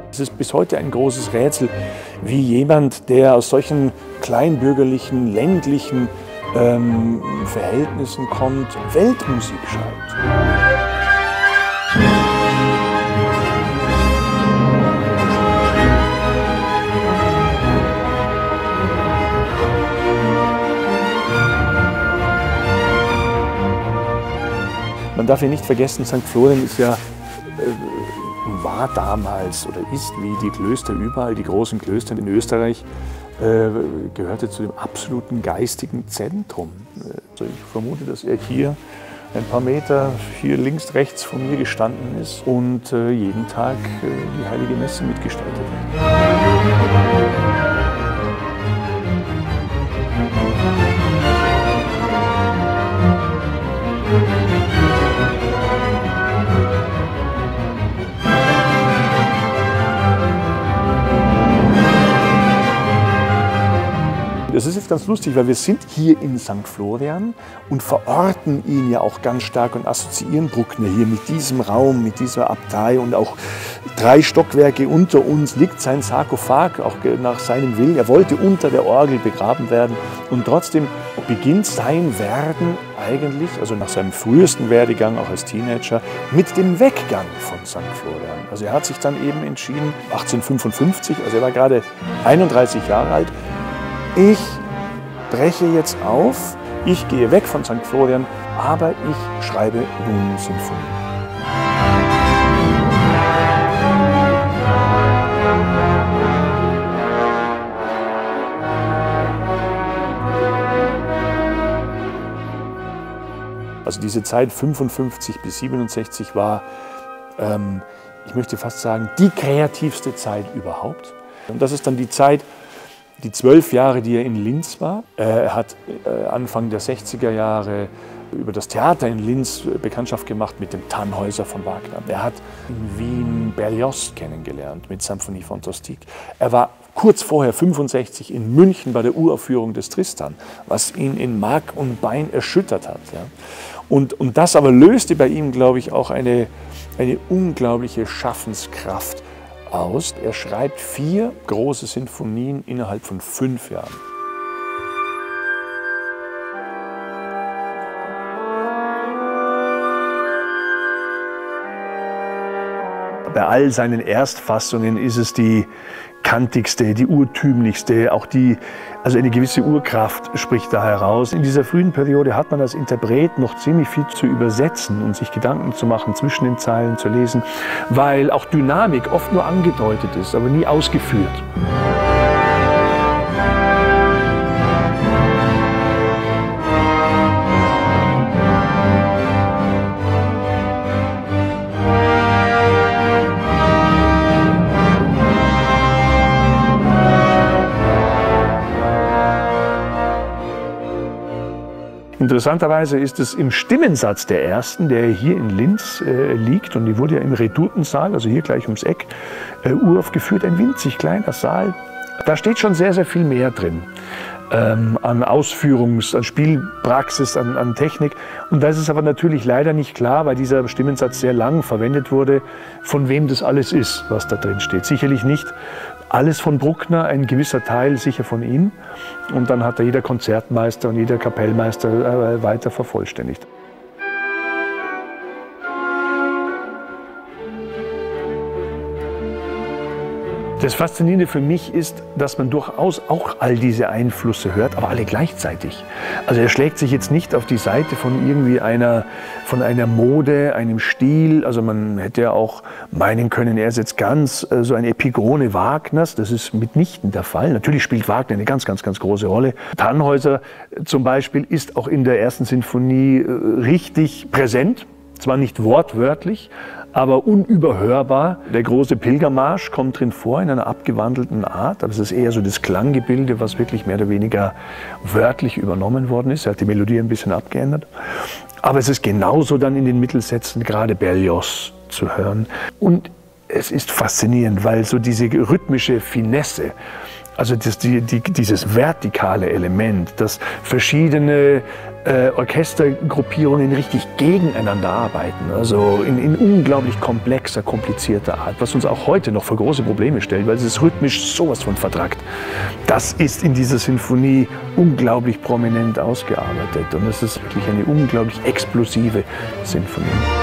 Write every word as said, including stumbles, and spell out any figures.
Es ist bis heute ein großes Rätsel, wie jemand, der aus solchen kleinbürgerlichen, ländlichen ähm, Verhältnissen kommt, Weltmusik schreibt. Man darf ja nicht vergessen, Sankt Florian ist ja, äh, war damals oder ist wie die Klöster überall, die großen Klöster in Österreich, äh, gehörte zu dem absoluten geistigen Zentrum. Also ich vermute, dass er hier ein paar Meter hier links, rechts von mir gestanden ist und äh, jeden Tag äh, die Heilige Messe mitgestaltet hat. Das ist jetzt ganz lustig, weil wir sind hier in Sankt Florian und verorten ihn ja auch ganz stark und assoziieren Bruckner hier mit diesem Raum, mit dieser Abtei, und auch drei Stockwerke unter uns liegt sein Sarkophag, auch nach seinem Willen. Er wollte unter der Orgel begraben werden und trotzdem beginnt sein Werden eigentlich, also nach seinem frühesten Werdegang, auch als Teenager, mit dem Weggang von Sankt Florian. Also er hat sich dann eben entschieden, achtzehnhundertfünfundfünfzig, also er war gerade einunddreißig Jahre alt, ich breche jetzt auf, ich gehe weg von Sankt Florian, aber ich schreibe nun Sinfonien. Also diese Zeit fünfundfünfzig bis siebenundsechzig war, ähm, ich möchte fast sagen, die kreativste Zeit überhaupt. Und das ist dann die Zeit, die zwölf Jahre, die er in Linz war. Er hat Anfang der sechziger Jahre über das Theater in Linz Bekanntschaft gemacht mit dem Tannhäuser von Wagner. Er hat in Wien Berlioz kennengelernt mit Symphonie Fantastique. Er war kurz vorher, fünfundsechzig, in München bei der Uraufführung des Tristan, was ihn in Mark und Bein erschüttert hat. Ja. Und, und das aber löste bei ihm, glaube ich, auch eine, eine unglaubliche Schaffenskraft aus. Er schreibt vier große Sinfonien innerhalb von fünf Jahren. Bei all seinen Erstfassungen ist es die kantigste, die urtümlichste, auch die, also eine gewisse Urkraft spricht da heraus. In dieser frühen Periode hat man als Interpret noch ziemlich viel zu übersetzen und sich Gedanken zu machen, zwischen den Zeilen zu lesen, weil auch Dynamik oft nur angedeutet ist, aber nie ausgeführt. Interessanterweise ist es im Stimmensatz der ersten, der hier in Linz äh, liegt, und die wurde ja im Redutensaal, also hier gleich ums Eck, äh, uraufgeführt, ein winzig kleiner Saal. Da steht schon sehr, sehr viel mehr drin ähm, an Ausführungs-, an Spielpraxis, an, an Technik. Und da ist es aber natürlich leider nicht klar, weil dieser Stimmensatz sehr lang verwendet wurde, von wem das alles ist, was da drin steht. Sicherlich nicht alles von Bruckner, ein gewisser Teil sicher von ihm. Und dann hat da jeder Konzertmeister und jeder Kapellmeister äh, weiter vervollständigt. Das Faszinierende für mich ist, dass man durchaus auch all diese Einflüsse hört, aber alle gleichzeitig. Also er schlägt sich jetzt nicht auf die Seite von irgendwie einer, von einer Mode, einem Stil. Also man hätte ja auch meinen können, er ist jetzt ganz äh, so ein Epigone Wagners. Das ist mitnichten der Fall. Natürlich spielt Wagner eine ganz, ganz, ganz große Rolle. Tannhäuser zum Beispiel ist auch in der ersten Sinfonie äh, richtig präsent. Zwar nicht wortwörtlich, aber unüberhörbar. Der große Pilgermarsch kommt drin vor in einer abgewandelten Art. Aber es ist eher so das Klanggebilde, was wirklich mehr oder weniger wörtlich übernommen worden ist. Er hat die Melodie ein bisschen abgeändert. Aber es ist genauso dann in den Mittelsätzen gerade Berlioz zu hören. Und es ist faszinierend, weil so diese rhythmische Finesse Also das, die, die, dieses vertikale Element, dass verschiedene äh, Orchestergruppierungen richtig gegeneinander arbeiten, also in, in unglaublich komplexer, komplizierter Art, was uns auch heute noch vor große Probleme stellt, weil es ist rhythmisch sowas von vertrackt. Das ist in dieser Sinfonie unglaublich prominent ausgearbeitet und es ist wirklich eine unglaublich explosive Sinfonie.